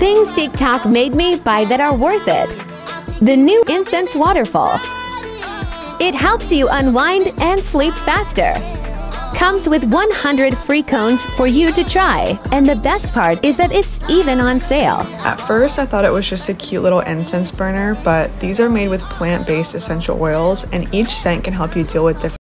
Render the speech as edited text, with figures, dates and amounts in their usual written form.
Things TikTok made me buy that are worth it. The new Incense Waterfall. It helps you unwind and sleep faster. Comes with 100 free cones for you to try, and the best part is that it's even on sale. At first, I thought it was just a cute little incense burner, but these are made with plant-based essential oils, and each scent can help you deal with different